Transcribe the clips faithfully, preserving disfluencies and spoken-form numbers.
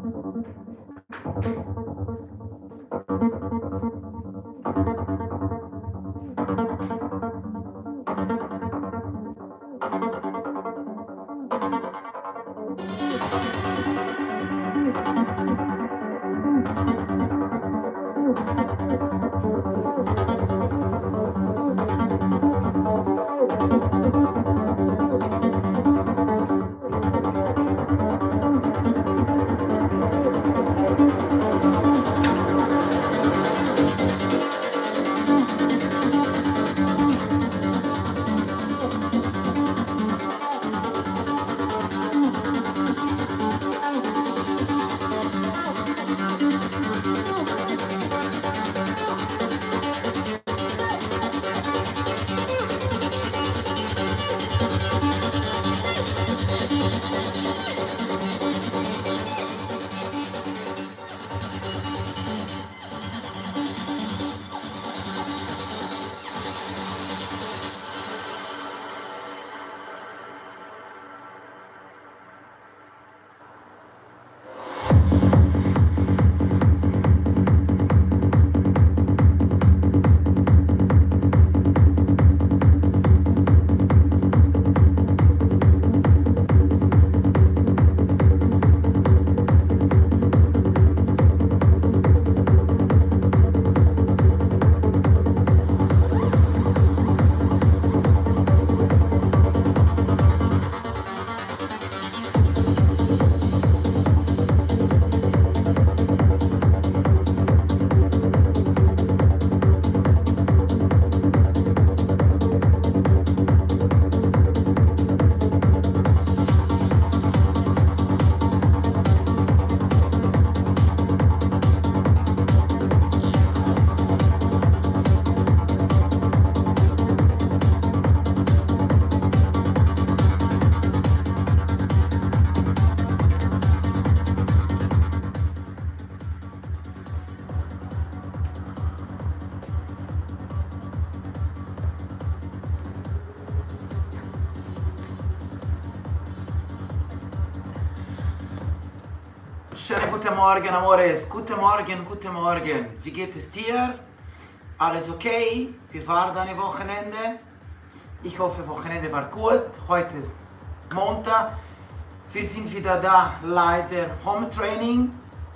Schönen guten Morgen, Amores. Guten Morgen, guten Morgen. Wie geht es dir? Alles okay? Wie war dein Wochenende? Ich hoffe, Wochenende war gut. Heute ist Montag. Wir sind wieder da, leider Home Training.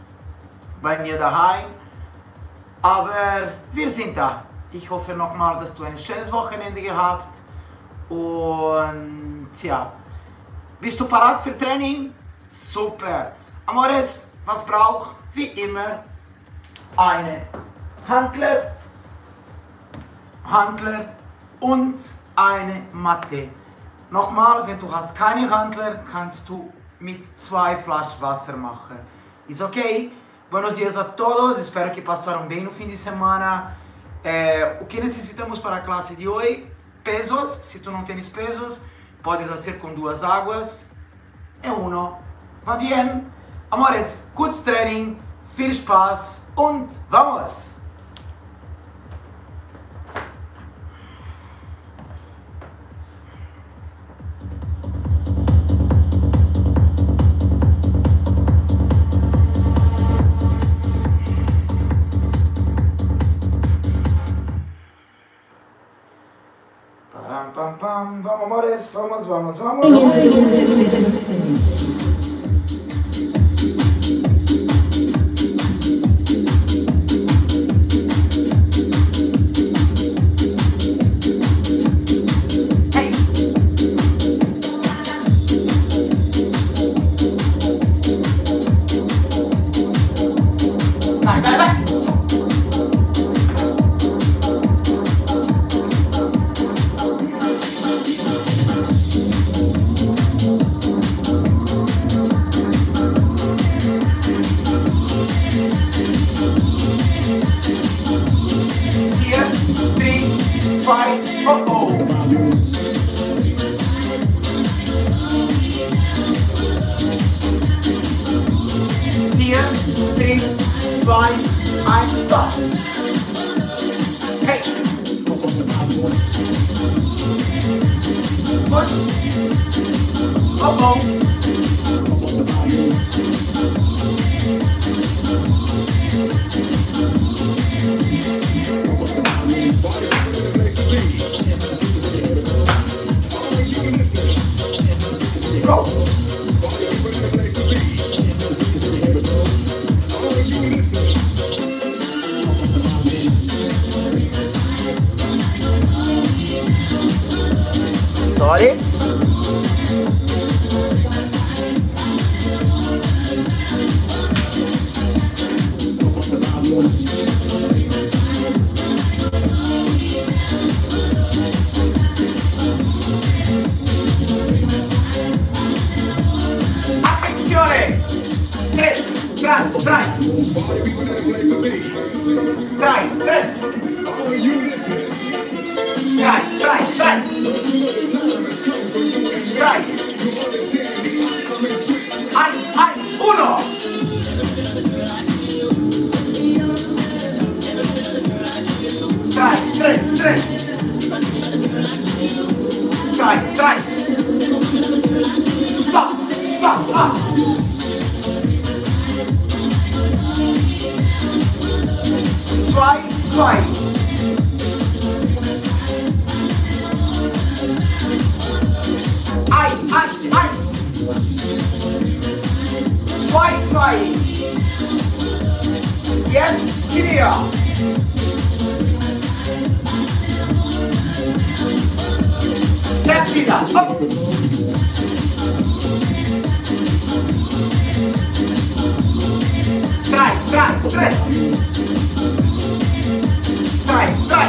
Bei mir daheim. Aber wir sind da. Ich hoffe nochmal, dass du ein schönes Wochenende gehabt. Und ja, bist du parat für Training? Super. Amores, was braucht wie immer eine Handler, Handler und eine Matte. Nochmal, wenn du hast keine Handler, kannst du mit zwei Flaschen Wasser machen. Ist okay? Buenos dias a todos, espero que passaram bem no fim de semana. É, o que necessitamos para a classe de hoje? Pesos. Se tu não tens pesos, podes fazer com duas águas. É uno. Va bien? Amores, gutes Training, viel Spaß und vamos! Pam, pam, pam. Vamos, amores, vamos, vamos, vamos! Go! Sorry. Attenzione! Tres, trai, trai. Trai, tres. Trai, trai, trai. Trai. Eins, eins, uno. Trai, tres, tres. Trai, trai. Stop, stop, ah. Zwei, zwei. Eins, eins, eins. Zwei, zwei. Jetzt clear. Jetzt wieder. Hopp. Drei, drei, drei. Drei, drei.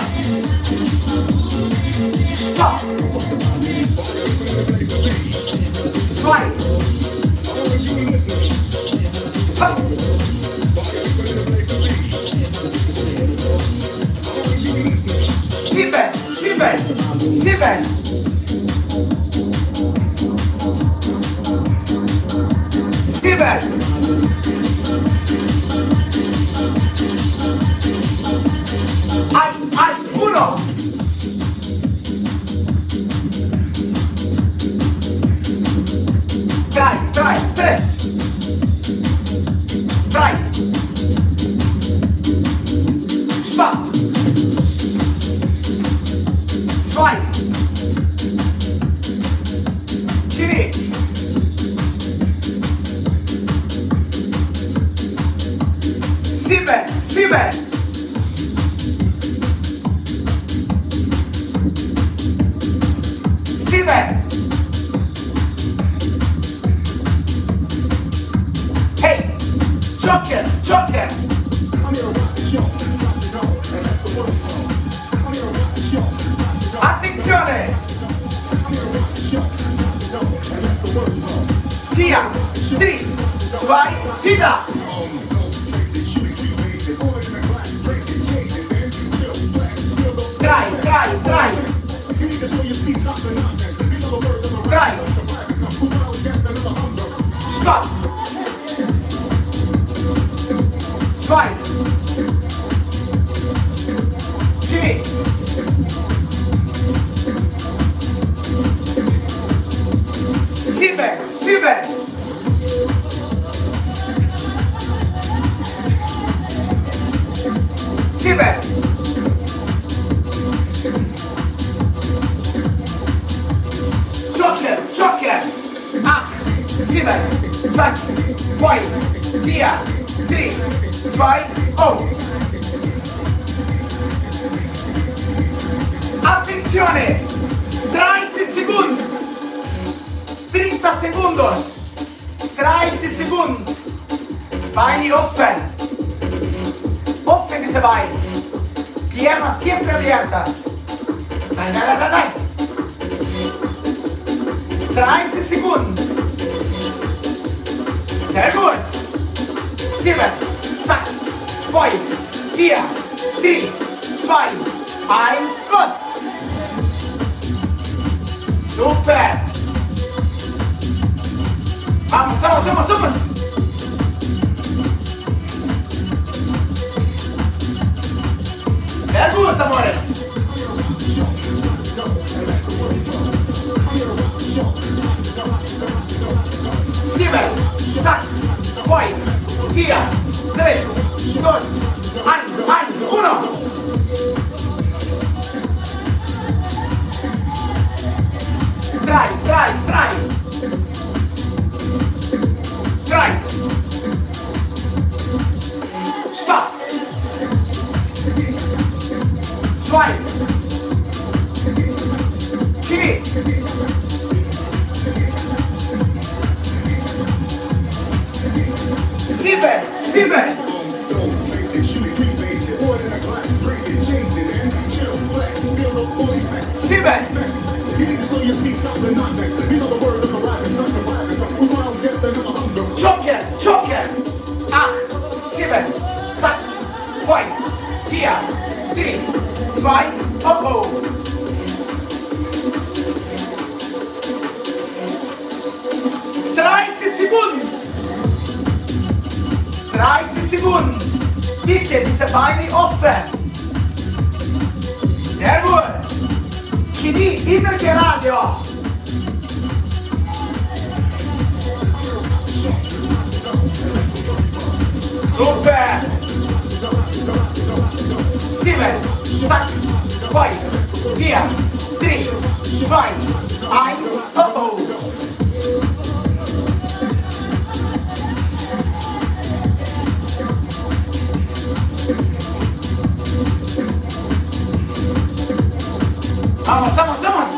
Stop. Zwei. Hopp. Sieben, sieben, sieben. Sieben. Eins, eins, uno. Drei, drei, tres. Drei. Stopp. Zwei. Chini. Sieben, sieben. Sieben. Hey, Joker, Joker. Attenzione. Vier, drei, zwei, wieder. Drei, drei, drei. Drei. Stopp. Zwei. Chini. Sieben, sieben. Sieben. Joker, Joker. Acht, sieben, sechs, fünf, vier, drei, zwei, oh. Attenzione! dreißig Sekunden! treinta segundos! dreißig Sekunden! Beine offen! Offen diese Beine! Piernas siempre abiertas! Nein, nein, nein, nein, nein! dreißig Sekunden! Sehr gut! sieben, sechs, fünf, vier, drei, zwei, eins, los! Super! Vamos, vamos, vamos, vamos! Sehr gut, amores! Sieben, sechs, fünf, vier, drei, zwei, eins, eins, uno! Drei, drei, drei! Sieben, sieben. Sieben. Joker, Joker. Acht, sieben, sechs, fünf, vier, drei, zwei, oh oh. dreißig Sekunden. dreißig Sekunden. Bitte diese Beine offen. Sehr gut. Knie immer gerade auch. Super. Sieben, sechs, fünf, vier, drei, zwei, eins, oh oh. Vamos, vamos, vamos.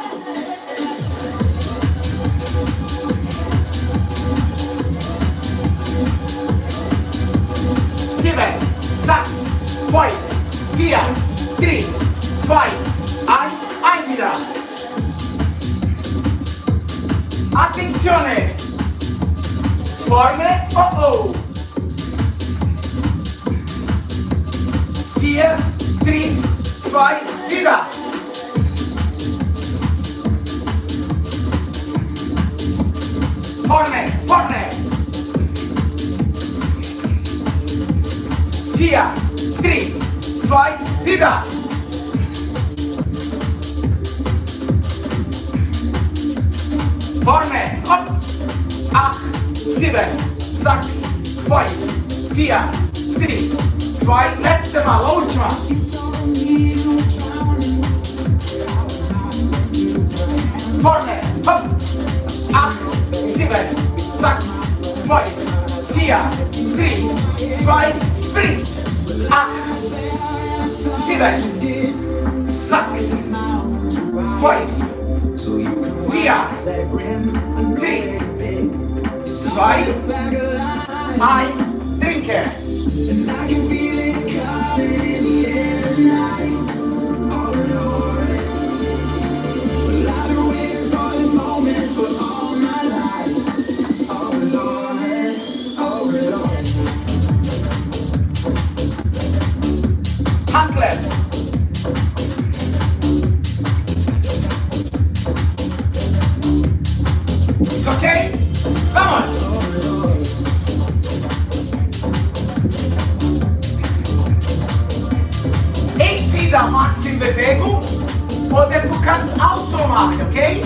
Sieben, sechs, fünf, vier, drei, zwei, eins, ein wieder. Attenzione. Vorne, oh oh. Vier, drei, zwei, wieder. Vorne, vorne. Vier, drei, zwei, wieder. Vorne, hopp. Acht, sieben, sechs, fünf, vier, drei, zwei, letzte Mal, ultima. Vorne, hopp. Acht, sieben, sechs, fünf, vier, drei, zwei, sprint. Acht, sieben, sechs, fünf, vier, drei, zwei, eins, trinke. Handler. Ist okay? Vamos! Entweder machst du in Bewegung oder du kannst auch so machen, okay?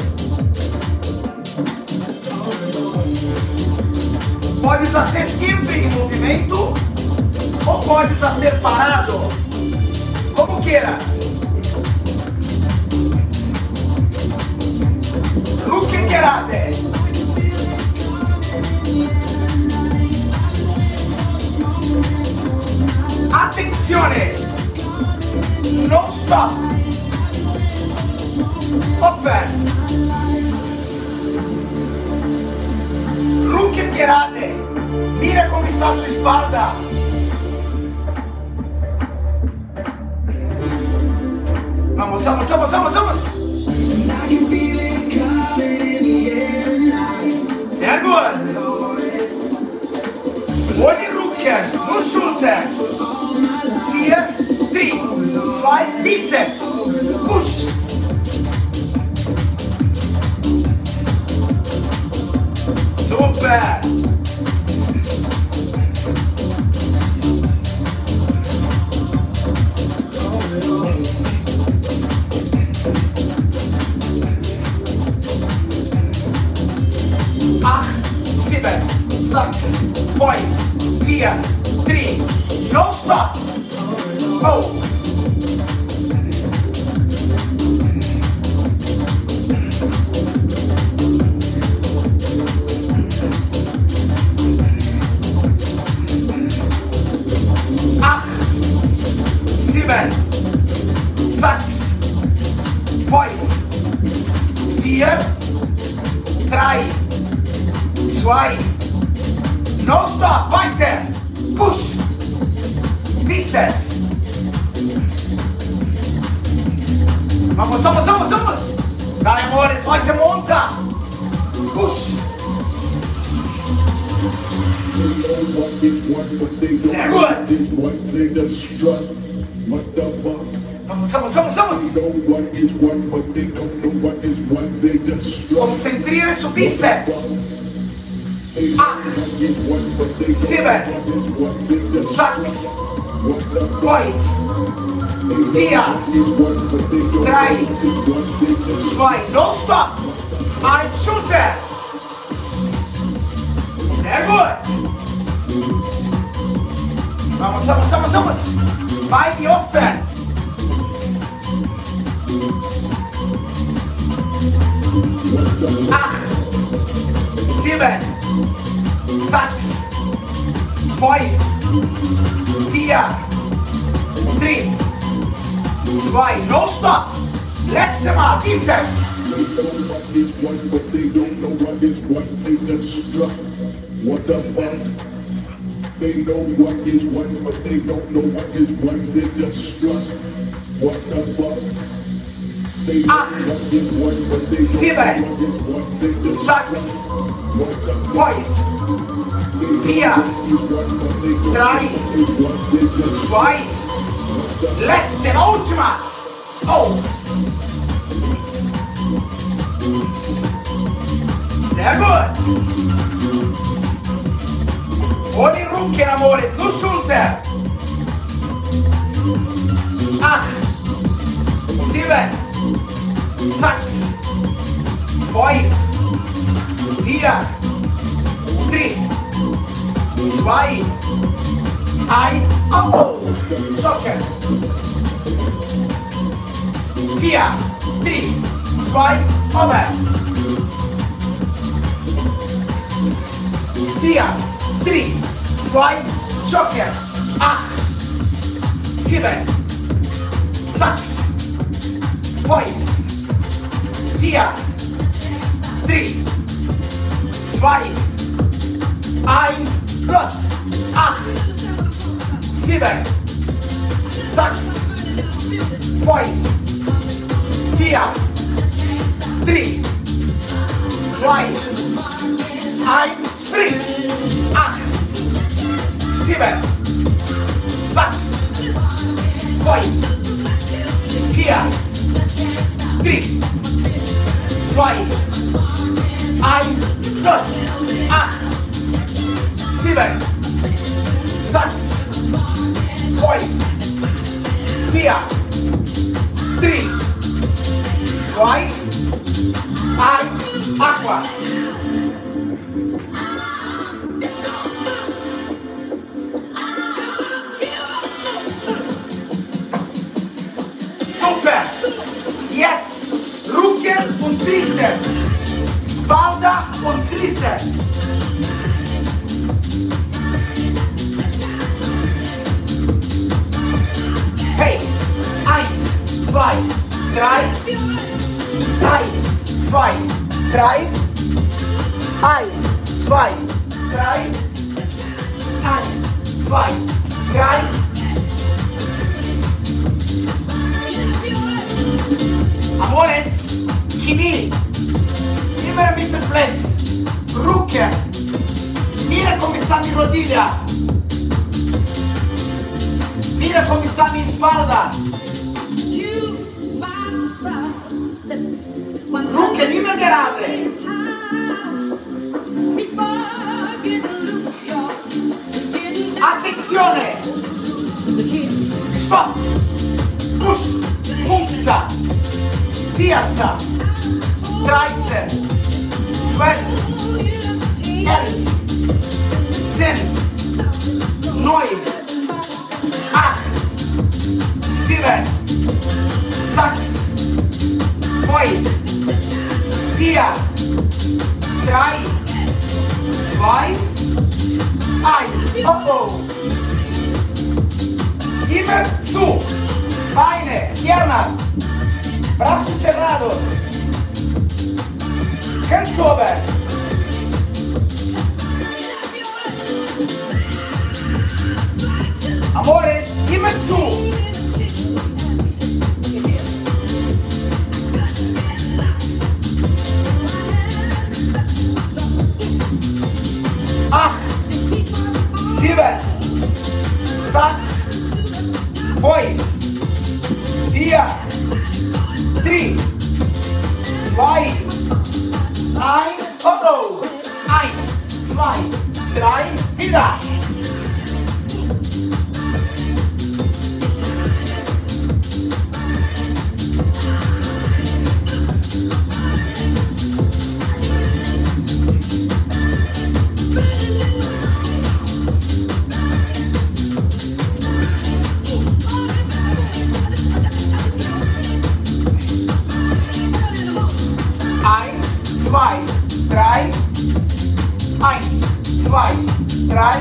Pode ser sempre em movimento ou pode ser parado, como quieras. Rucche gerade. Attenzione, non stop. Offen. Rucche gerade. Mira come sta su spalla. Vamos, vamos, vamos, vamos, vamos. Sehr gut. Ohne Rücken, nur Schulter. Vier, drei, zwei, Bizeps. Push. Super. Acht, sieben, sechs, fünf, vier, drei, no stop. Oh. Acht, sieben, sechs, fünf, vier, drei, zwei, no stop, weiter, push, Bizeps. Vamos, vamos, vamos, vamos. Dai amore, weiter runter. Push. Sehr gut. Vamos, vamos, vamos, vamos. Konzentriere su Bizeps. acht, sieben, sechs, fünf, vier, drei, zwei, no stop. Ein Schulter. Sehr gut. Vamos, vamos, vamos, vamos. Beine offen. acht, sieben, sechs, fünf, vier, drei, zwei, no stop. Letzte Mal, Bizeps. What the fuck? They know what is what, but they don't know what is what. They just struck. What the fuck? They know what is what, but they don't know what is what. They just struck. What the fuck? vier, drei, zwei, letzte, ultima. Oh. Sehr gut. Ohne Rücken, amores, nur Schulter. acht, sieben, sechs, fünf, vier, drei, zwei, eins, oh, Joker. vier, drei, zwei, over. vier, drei, zwei, Joker. acht, sieben, sechs, fünf, vier, drei, zwei, eins, plus. acht, sieben, sechs, fünf, vier, drei, zwei, eins, spring. acht, sieben, sechs, fünf, vier, drei, zwei, eins, plus. acht, sieben, sechs, fünf, vier, drei, zwei, eins, aqua. Super! Jetzt Rücken und Trizeps. Spalda und Trizeps. Hey! Eins, zwei, drei. Eins, zwei, drei. Eins, zwei, drei. Eins, zwei, drei. Amores, Knie, immer ein bisschen Flex, Rücken, mira come sta mi rodilla, mira come sta mi spalla, Rücken immer gerade, attenzione, stop, push, puzza. vierzehn, dreizehn, zwölf, elf, zehn, neun, acht, sieben, sechs, fünf, vier, drei, zwei, eins. Oh oh. Immer zu. Beine, piernas. Brazos cerrados. Hands over. Wieder. Eins, zwei, drei. Eins, zwei, drei.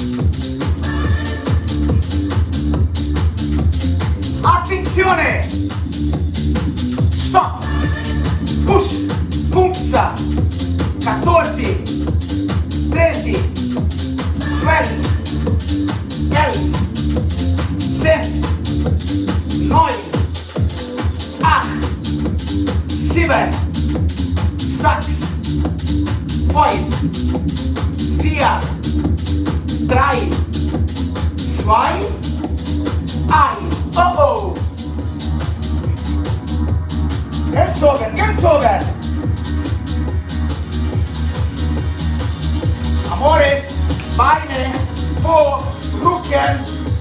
Attenzione! Stop! Push! fünfzehn, quattordici, tredici, zwölf, elf, zehn, neun, acht, sieben, sechs, fünf, vier, drei, zwei, eins. Oh oh! Gezogen, gezogen! Amores, Beine, Po, Rücken.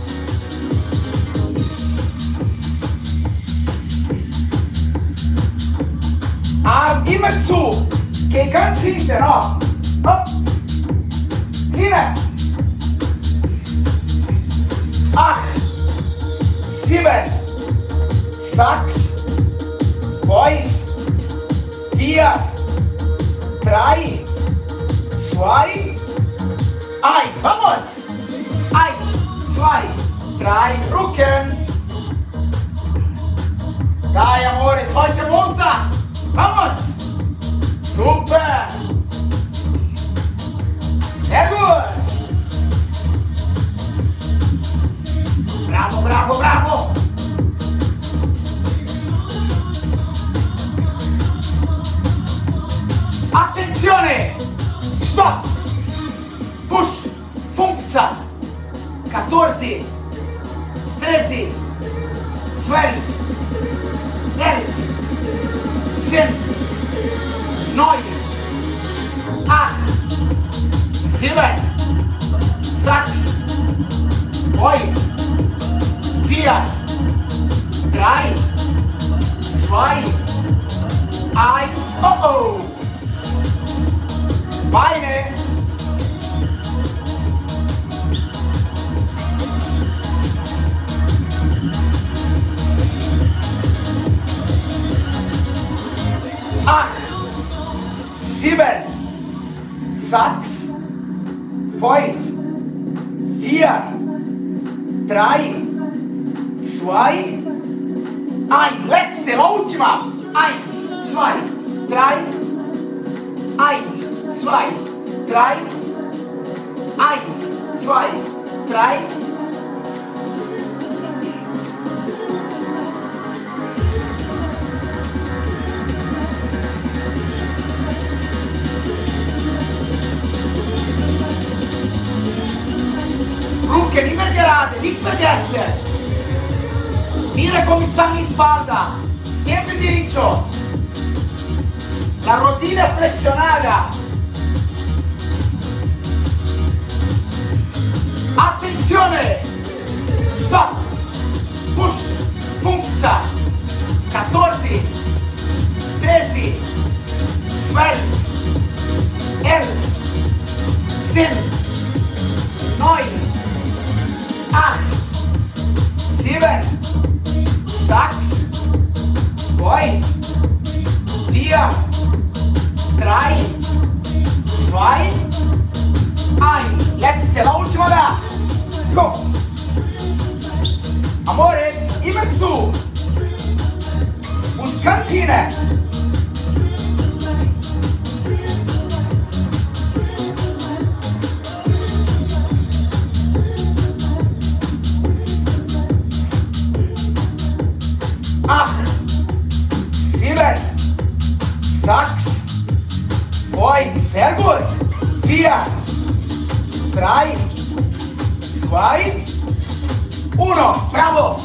Arm immer zu. Geh ganz hinten, auf. Hopp. Hier. Acht. Sieben. Sechs. Fünf. Vier. Drei. Zwei. Ein. Vamos. Eins. Zwei. Drei. Rücken. Dai, amores, heute Montag. Vamos. Super. Sehr gut. Bravo, bravo, bravo. Attenzione. Stop. Push. fünfzehn. quattordici. tredici. zwölf. elf. zehn. neun. acht. sieben. sechs. fünf. vier. drei. zwei. eins. Oh oh. Beine. Acht. Sieben. Sechs. Fünf. Vier. Drei. Zwei. Ein. Letzte, la ultima. Eins, zwei, drei. Eins, zwei, drei. Eins, zwei, drei. Rücken immer gerade, nicht vergessen. Mira come sta mi spalda, sempre diritto. La rodilla flessionata. Attenzione. Stop. Push. fünfzehn. quattordici. tredici. zwölf. elf. zehn. neun. acht. sieben. sechs. fünf. vier. drei. zwei. eins. Letzte, la ultima da. Go. Amores, immer zu. Und ganz hinten. Acht. Sieben. Sechs. Fünf. Sehr gut. Vier. Drei. Zwei. Uno. Bravo.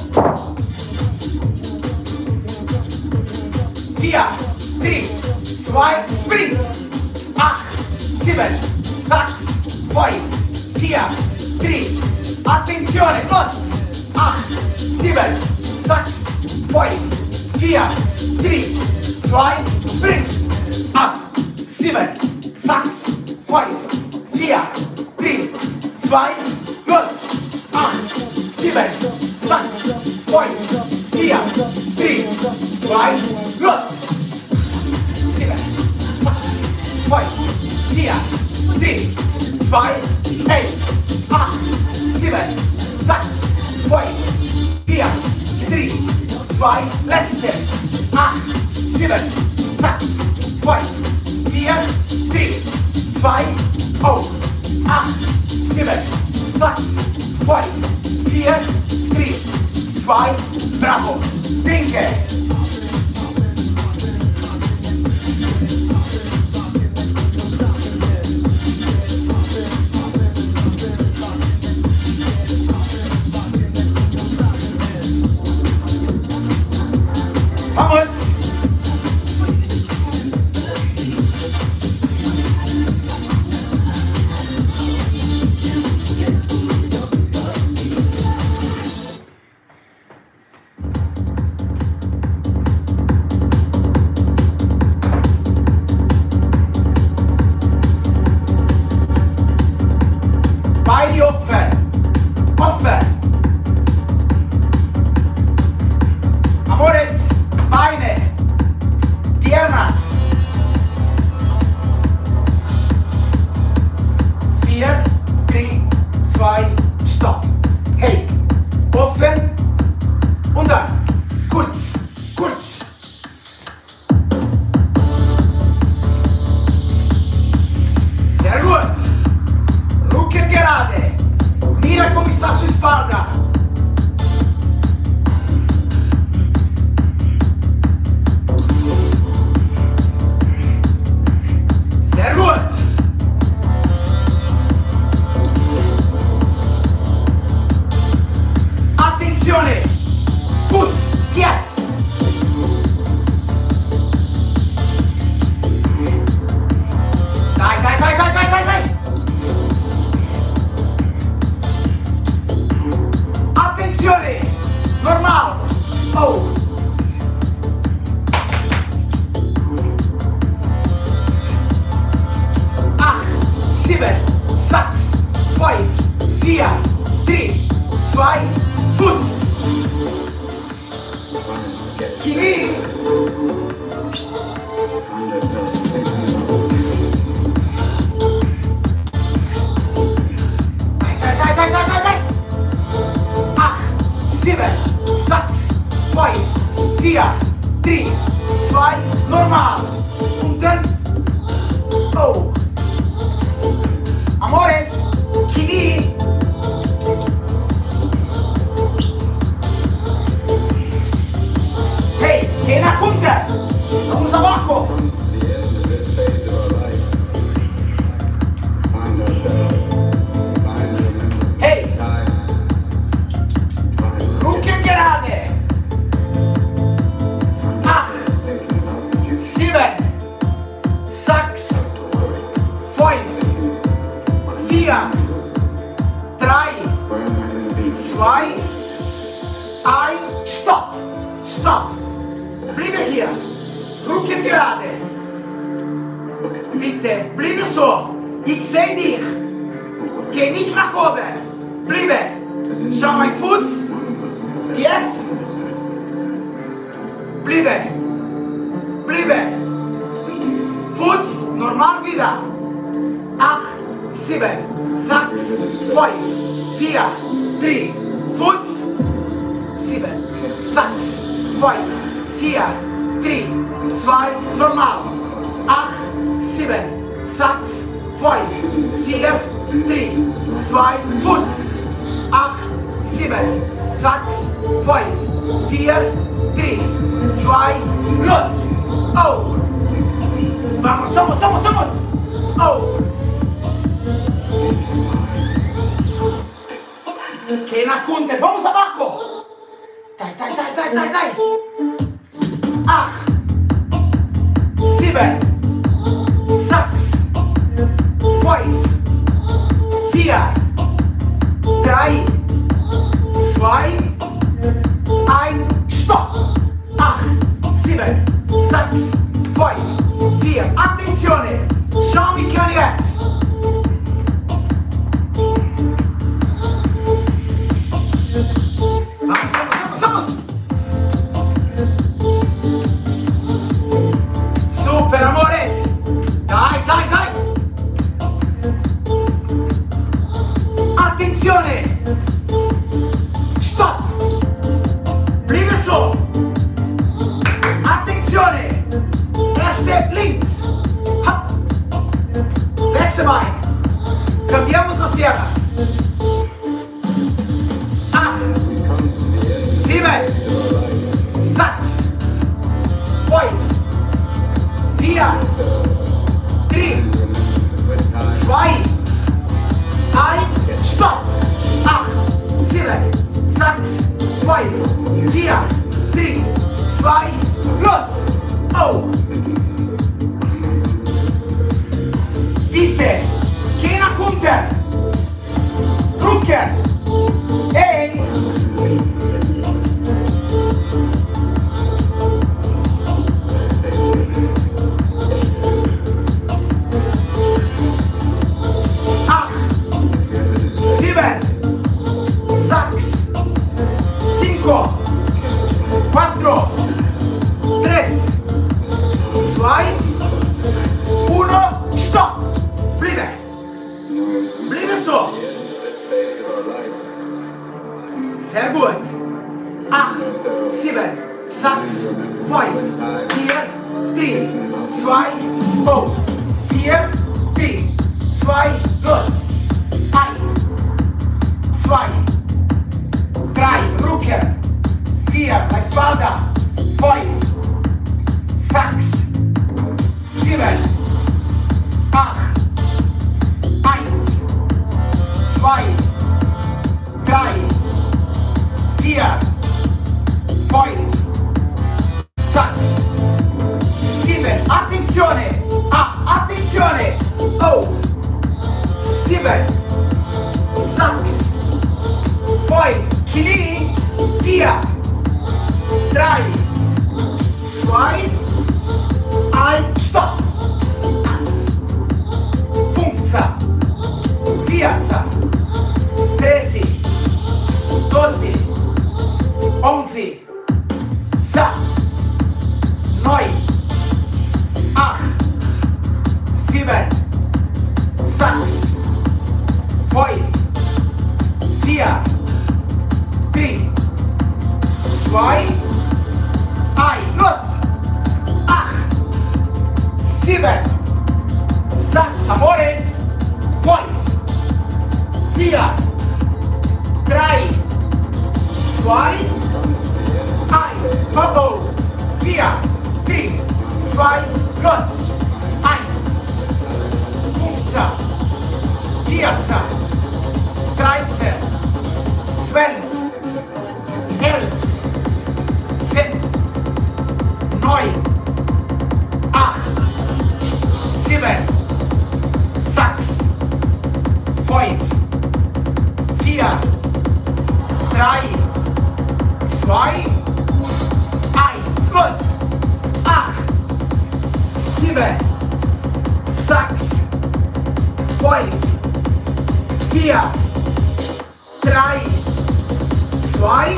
Vier. Drei. Zwei. Sprint. Acht. Sieben. Sechs. Fünf. vier, drei, attenzione, los, acht, sieben, sechs, fünf, vier, drei, zwei, spring, acht, sieben, sechs, fünf, vier, drei, zwei, los, acht, sieben, sechs, fünf, vier, drei, zwei, los, sieben, sechs, fünf, vier, drei, zwei, eins, acht, sieben, sechs, fünf, vier, drei, zwei, letzte, acht, sieben, sechs, fünf, vier, drei, zwei, oh, acht, sieben, sechs, fünf, vier, drei, zwei, bravo, linke. Vamos! Beide offen! Offen! Amores! Beine, piernas, vier, drei, zwei, stopp, hey, offen und dann, kurz, kurz, sehr gut, Rücken gerade, mira come sta su spalla. Sehr gut. Attenzione. Fuß. Yes. Dai, dai, dai, dai, dai, dai, dai. Attenzione. Normal. Oh. sieben, sechs, fünf, vier, drei, zwei, Fuß. Knie. Dai, dai, dai, dai, dai, dai. acht, sieben, sechs, fünf, vier, drei, zwei, normal. Und dann, oh. Amores, Knie. Hey, que na punta. Vamos abajo. Hey. Rücken gerade. Acht, sieben, sechs, fünf, vier, drei, zwei, eins, stopp, stopp, bleibe hier, Rücken gerade, bitte, bleibe so, ich sehe dich, geh nicht nach oben, bleibe, schau mein Fuß, yes, bleibe, bleibe, Fuß, normal wieder, acht, sieben, sechs, fünf, vier, drei, Fuß, sieben, sechs, fünf, vier, drei, zwei, normal, acht, sieben, sechs, fünf, vier, drei, zwei, Fuß, acht, sieben, sechs, fünf, vier, drei, zwei, los, oh, vamos, vamos, vamos, vamos, oh. Que na conta, vamos abajo. Dai, dai, dai, dai, dai, dai. Acht, sieben, sechs, fünf, vier, vier. Attenzione! Schau mi chiami jetzt! Vamos, vamos, vamos! Super, amores! Dai, dai, dai! Attenzione! Stop! Bleibe so! Attenzione! Erste links! Ha. Wechsel Bein! Cambiamos las piernas! Acht! Sieben! Sechs! Fünf! Vier! Drei! Zwei! Ein! Stopp! Acht! Sieben! Sechs! Fünf! Vier! Drei! Zwei! Los! Oh! Bitte! Keiner runter! Drücken! Hey! Acht! Sieben! Sechs! Cinco! Quattro! Tres! Zwei! Uno! Stopp! Bleibe! Bleibe so! Sehr gut! Acht! Sieben! Sechs! Fünf! Vier! Drei! Zwei! Oh! Vier! Drei! Zwei! Los! Ein! Zwei! Drei! Rücken! Vier! La spalla! Fünf! Sechs! Sieben! Acht! Eins! Zwei! Drei! Vier! Fünf! Sechs! Sieben! Attenzione! Acht! Attenzione! Oh! Sieben! Sechs! Fünf! Knie! Vier! Drei! Zwei! Ein! Stopp! fünfzehn! vierzehn! dreizehn! doze! onze! zehn! neun! acht! sieben! sechs! fünf! vier! drei! zwei! eins! Los! acht! sieben! sechs! Amores! fünf! vier! drei! zwei! eins! Oh oh! vier! drei! zwei! Los! eins! fünfzehn! vierzehn! dreizehn! zwölf! elf! zehn! neun! acht! sieben! sechs! fünf! vier! drei! zwei! eins! Los! acht! sieben! sechs! fünf! vier! drei! zwei!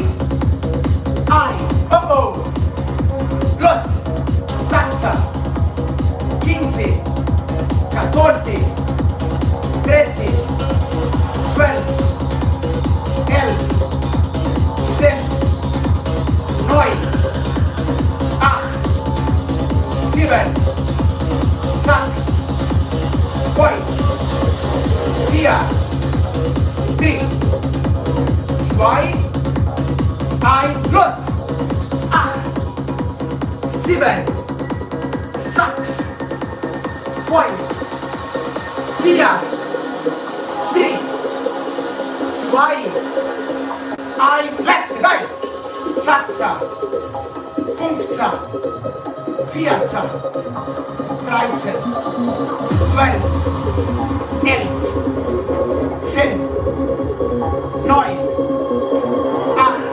eins! Oh oh! Los! sechzehn! quince! catorce! trece! zwölf! elf! zehn! neun! acht! sieben! sechs! fünf! vier! drei! zwei! eins! Los! acht! sieben! sechs! fünf! vier! drei! zwei! eins! Letzte! Nein! sechzehn! fünfzehn! vierzehn! dreizehn! zwölf! elf! zehn! neun! acht!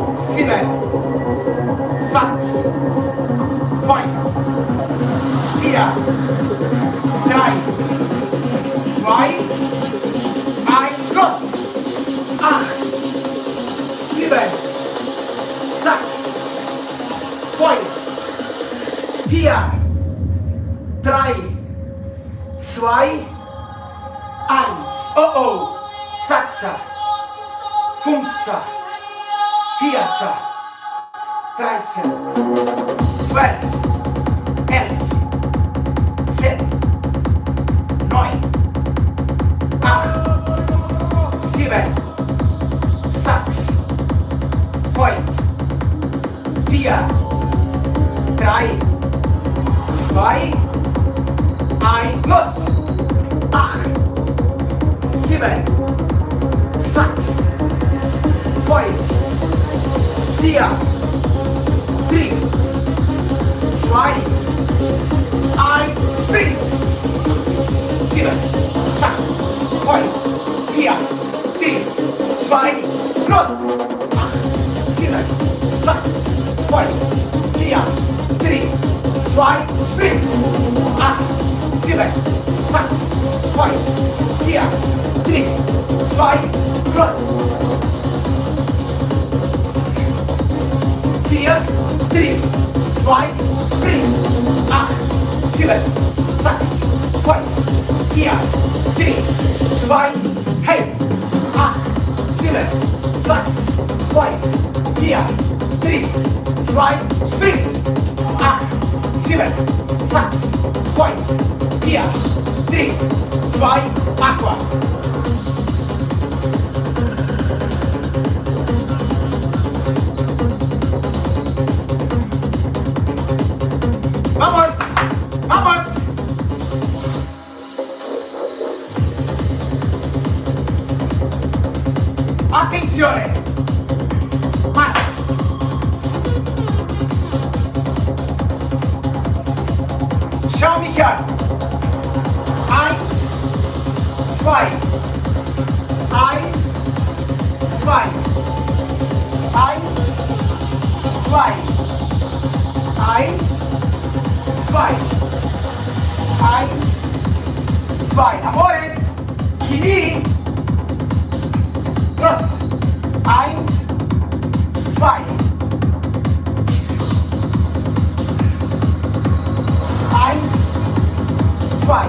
sieben! sechs! fünf! vier! vier, drei, zwei, eins, los! acht, sieben, sechs, fünf, vier, drei, zwei, eins. Oh oh. sechzehn, fünfzehn, vierzehn, dreizehn, zwölf, elf, zehn, neun, acht, sieben, sechs, fünf, vier, drei, zwei, eins, los! acht, sieben, sechs, fünf, vier, drei, zwei, eins, Sprint! sieben, sechs, fünf, vier, drei, zwei, los! acht, sieben, sechs, fünf, vier, drei, zwei, Sprint! acht, sieben, sechs, fünf, vier, drei, zwei, los! vier, drei, zwei, Sprint! acht, sieben, sechs, fünf, vier, drei, zwei, hey! acht, sieben, sechs, fünf, vier, drei, zwei, Sprint! acht, sieben, sechs, fünf, vier, drei, zwei, Aqua! Vamos! Vamos! Attenzione! Marcia! Schau mich an! Eins, zwei, eins, zwei, eins, zwei, eins, zwei, eins, zwei, Amores, Kini, los, eins, zwei, eins, zwei,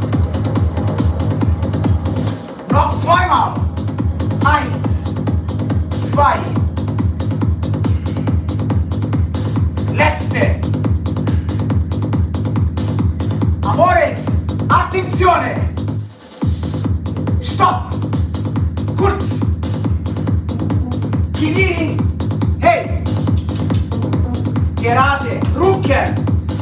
noch zweimal, eins, zwei, letzte, Amores, attenzione! Stopp! Kurz! Knie! Hey! Gerade! Rücken!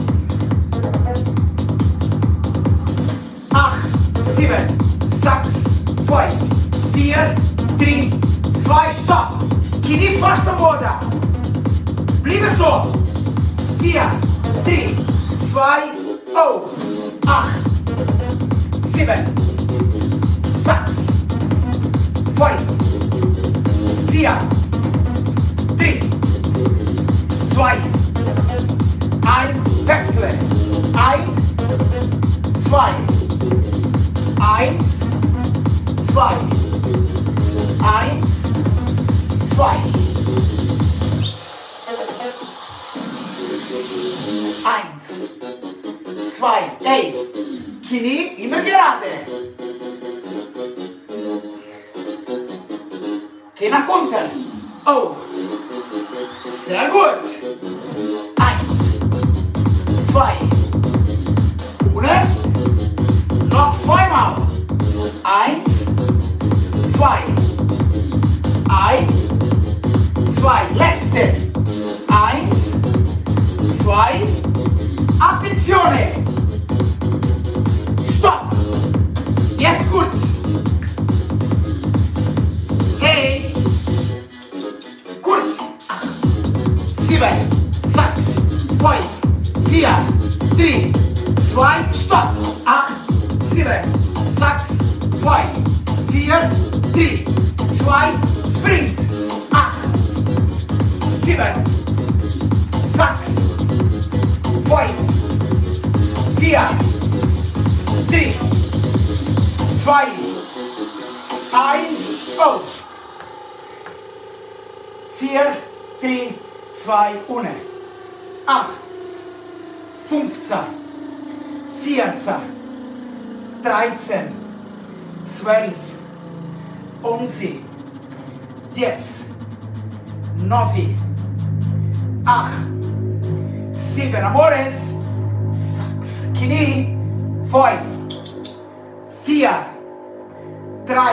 acht, sieben, sechs, fünf, vier, drei, zwei, Stopp! Knie fast am Boden! Bleibe so! vier, drei, zwei, oh! acht, sieben, sechs, fünf, vier, drei, zwei, eins, wechsle, eins, zwei, eins, zwei, eins, zwei, eins, zwei, hey, Knie immer gerade. Geh nach unten. Oh, sehr gut. Eins, zwei, ohne, noch zweimal. Eins, zwei, eins, zwei, letzte. Eins, zwei, Attenzione. Stopp! Jetzt kurz! Hey! Kurz! sieben, sechs, fünf, vier, drei, zwei, Stopp! acht, sieben, sechs, fünf, vier, drei, zwei, Sprint! acht, sieben, sechs, fünf, vier, drei, zwei, eins, aus. vier, drei, zwei, ohne. acht, fünfzehn, vierzehn, dreizehn, zwölf, elf, zehn, neun, acht, sieben, amores, sechs, Knie, fünf, vier, drei,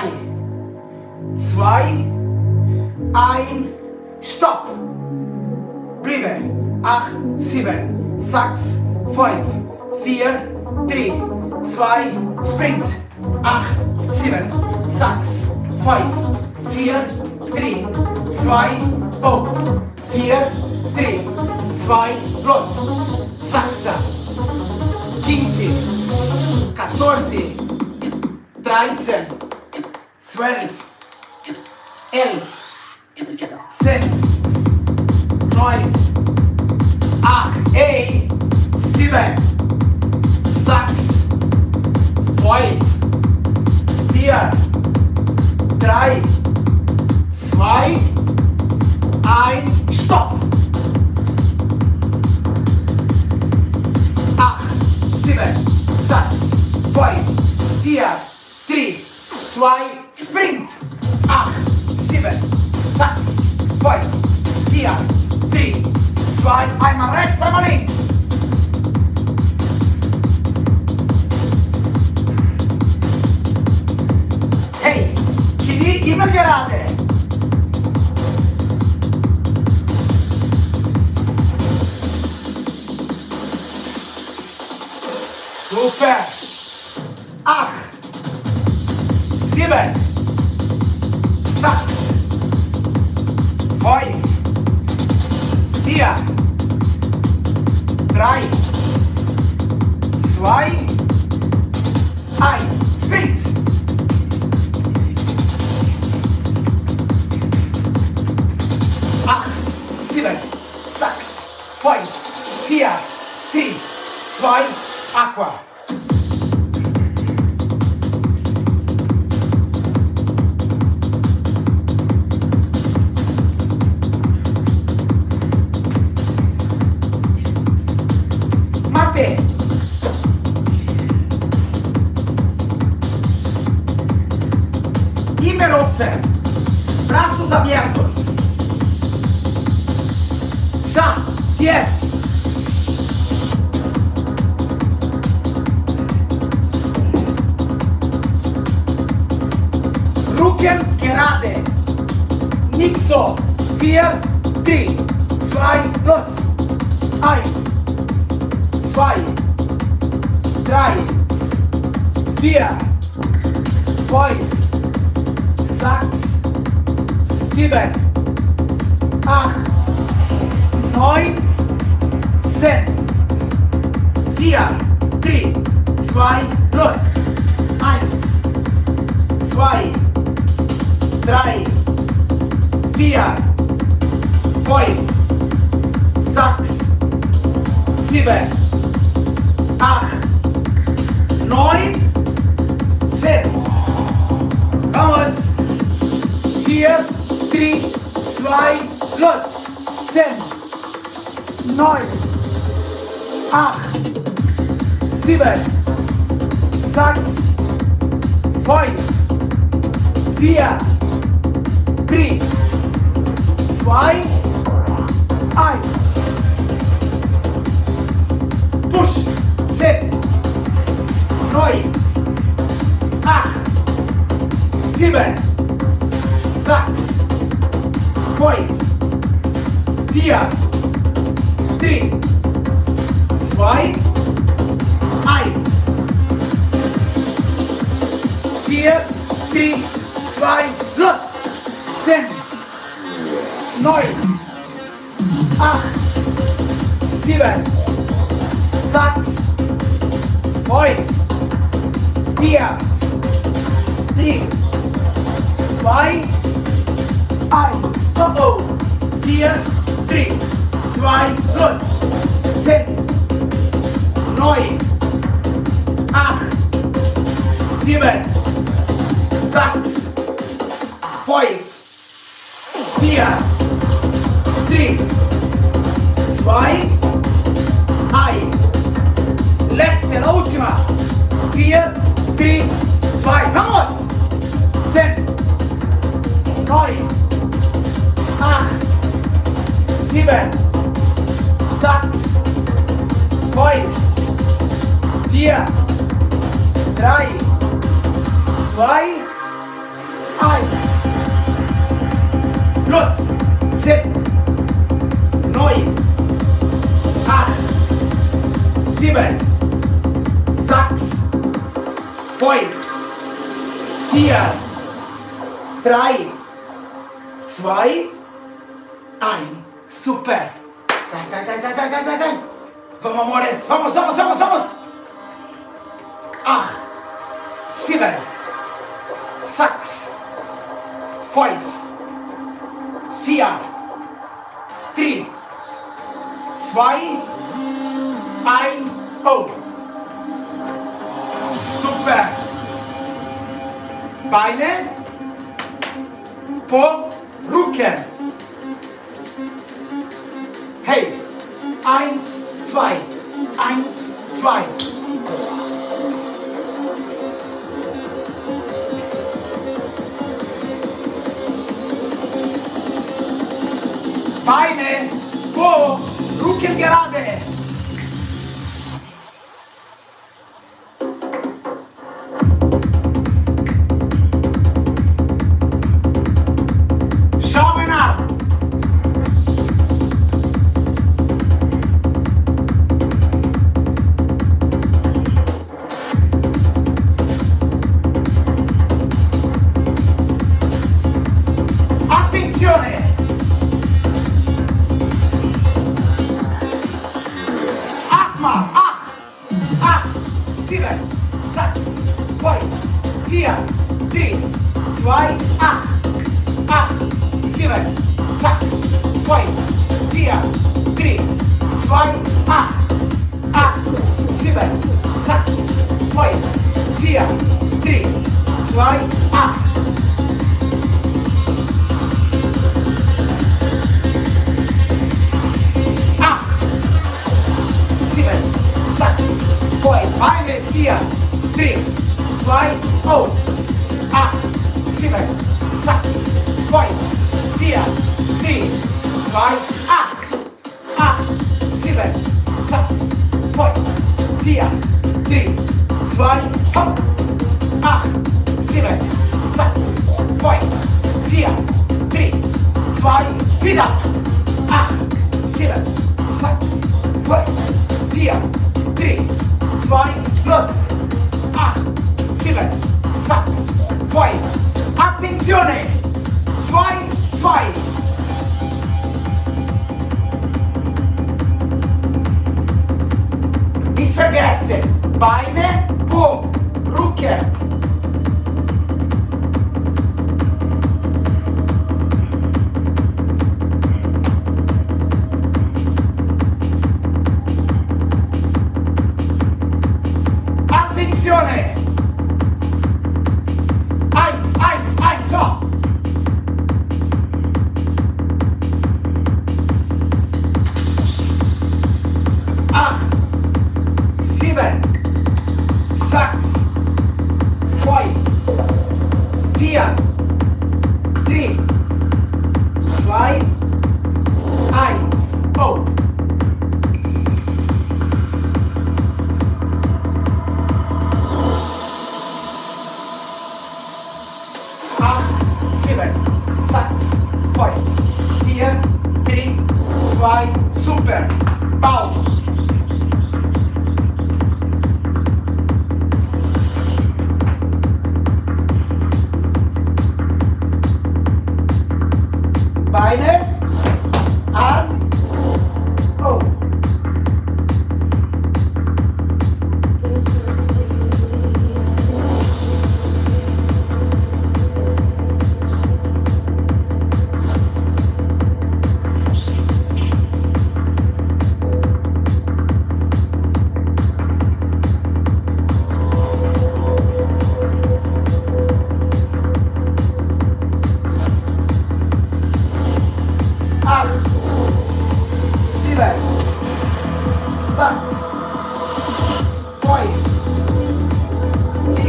zwei, eins, stopp. Bleibe. acht, sieben, sechs, fünf, vier, drei, zwei, sprint. acht, sieben, sechs, fünf, vier, drei, zwei, oh, vier, drei, zwei, los. sechzehn, fünfzehn, vierzehn, dreizehn, zwölf, elf, zehn, neun, acht, ey, sieben, sechs, fünf, vier, drei, zwei, eins, stopp. acht, sieben, sechs, fünf, vier, drei, zwei, sprint. acht, sieben, sechs, fünf, vier, drei, zwei, einmal rechts, einmal links. Hey, Knie immer gerade. Super. acht, sieben, sechs, fünf, vier, drei, zwei, eins, sprint. acht, sieben, sechs, fünf, vier, drei, zwei, Aqua. Mate. Immer offen. Brazos abiertos. Sa, diez. Rücken gerade. Nicht so. vier, drei, zwei, los. eins, zwei, drei, vier, fünf, sechs, sieben, acht, neun, zehn. vier, drei, zwei, los. eins, zwei, drei, vier, fünf, sechs, sieben, acht, neun, zehn. Vamos. vier, drei, zwei, los. zehn, neun, acht, sieben, sechs, fünf, vier, drei, zwei, eins. Push. zehn, neun, acht, sieben, sechs, fünf, vier, drei, zwei, eins. vier, drei, zwei, los. zehn, neun, acht, sieben, sechs, fünf, vier, drei, zwei, eins. Oh oh. vier, drei, zwei, los. zehn, neun, sieben, sechs, fünf, vier, drei, zwei, eins. Letzte, la ultima. vier, drei, zwei. Vamos! zehn, neun, acht, sieben, sechs, fünf, vier, drei, zwei, eins. Los! zehn, neun, acht, sieben, sechs, fünf, vier, drei, zwei, eins. Super! Dai, dai, dai, dai, dai, dai, dai, dai! Vamos, amores! Vamos, vamos, vamos, vamos! acht, sieben, sechs, fünf, vier, drei, zwei, eins, oh! Super! Beine, Po, Rücken. Hey, eins, zwei, eins, zwei. Beine, Po, Rücken gerade. Schauen ab. Attenzione! Achtmal, acht, acht, sieben, sechs, fünf, vier, drei, zwei, acht, acht, sieben, sechs, fünf, vier, drei, zwei, acht, acht, sieben, sechs, fünf, vier, drei, zwei, acht. Beine, vier, drei, zwei, oh, acht, sieben, sechs, fünf, vier, drei, zwei, acht, acht, sieben, sechs, fünf, vier, drei, zwei, hopp, acht, sieben, sechs, fünf, vier, drei, zwei, wieder, acht, sieben, sechs, fünf, vier, drei, zwei, los! acht, sieben, sechs, fünf. Attenzione! zwei, zwei. Nicht vergessen, Beine, Po, Rücken. Attenzione! Eins, eins, eins, so! Acht, sieben, sechs, fünf, vier, drei, zwei, eins, oh!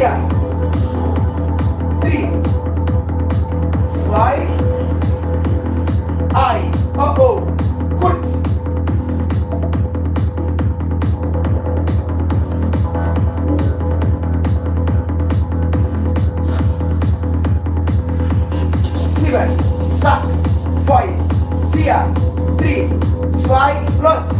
vier, drei, zwei, eins. Oh oh, kurz. Sieben, sechs, fünf, vier, drei, zwei, los.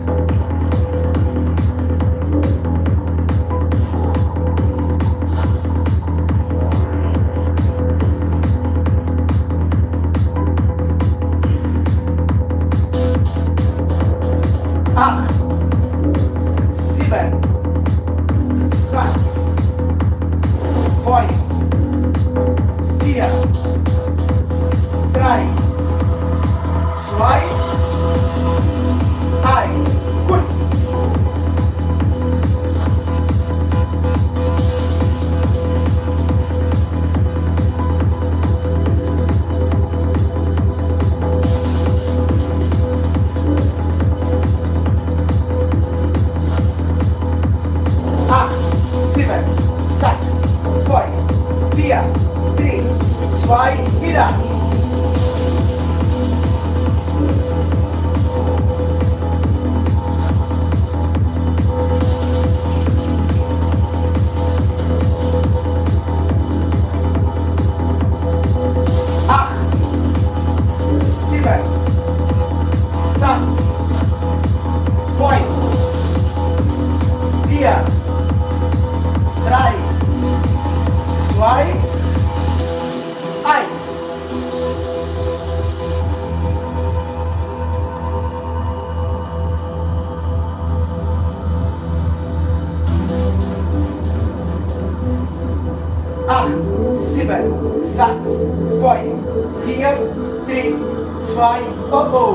Acht, sieben, sechs, fünf, vier, drei, zwei, eins. Kurz. Acht, sieben, sechs, fünf, vier, drei, zwei, wieder. Acht, sieben, sechs, fünf, vier, drei, zwei, eins. Acht, sieben, sechs, fünf, vier, drei, zwei, oh oh.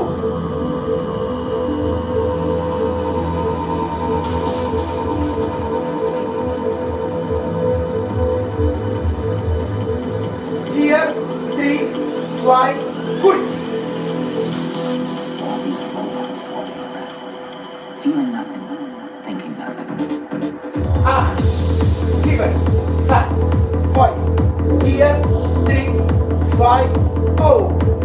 Vier, drei, zwei, kurz. Feeling nothing, thinking nothing. Acht, sieben, sechs, fünf, vier, drei, zwei, oh.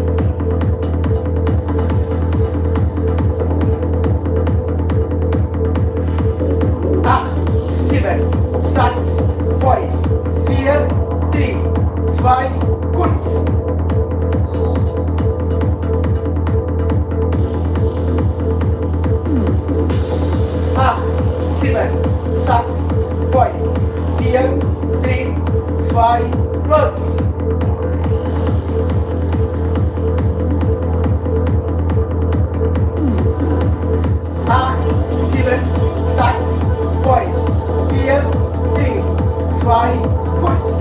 Acht, sieben, sechs, fünf, vier, drei, zwei, kurz. Acht, sieben, sechs, fünf, vier, drei, zwei, los. Acht, sieben, sechs, fünf, vier, drei, zwei, kurz.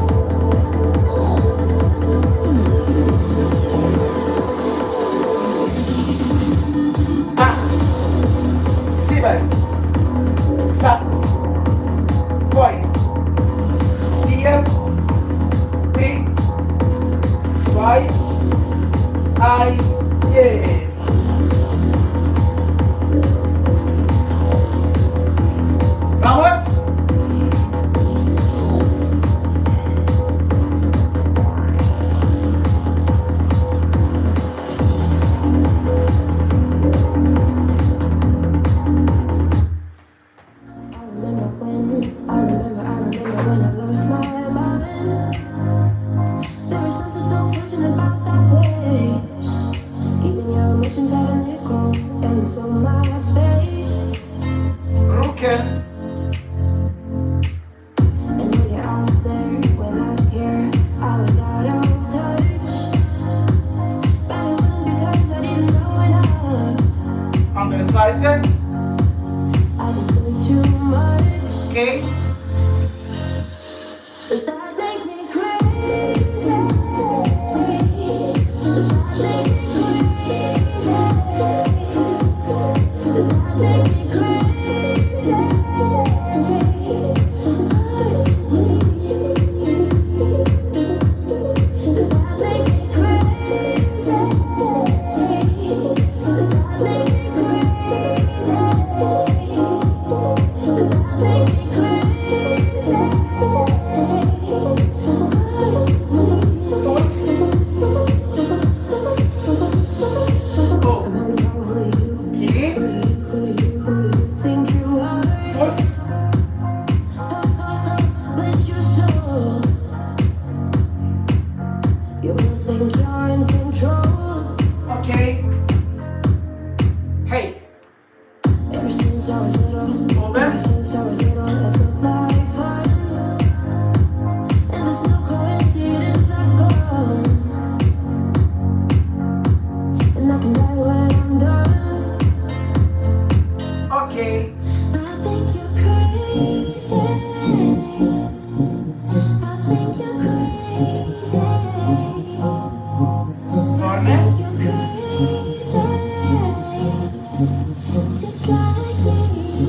Acht, sieben, sechs, fünf, vier, drei, zwei, eins, yeah. Vamos! Rücken. Andere Seite. Okay. Does that make me crazy? Does that make me crazy? Does that make me crazy? Does that make me crazy? Does that make me crazy? Does that make me crazy? think you're crazy. Vorne. You're crazy. Just like me.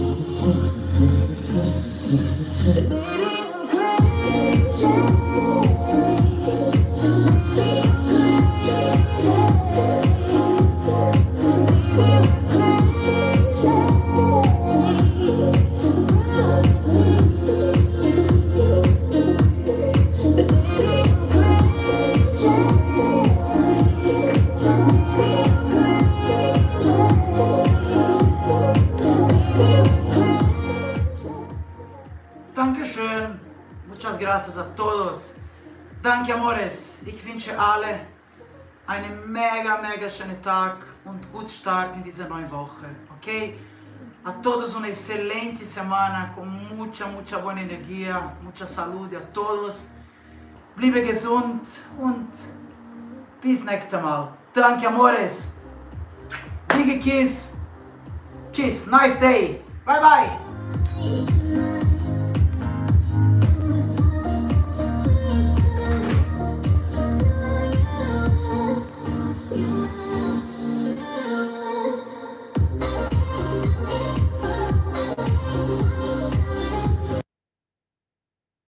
Baby, I'm crazy. Dankeschön. Muchas gracias a todos. Danke, amores. Ich wünsche alle einen mega, mega schönen Tag und guten Start in diese neue Woche. Okay? A todos una excelente semana con mucha, mucha buena energía, mucha salud a todos. Bleibe gesund und bis nächstes Mal. Danke, amores. Big kiss. Tschüss. Nice day. Bye, bye.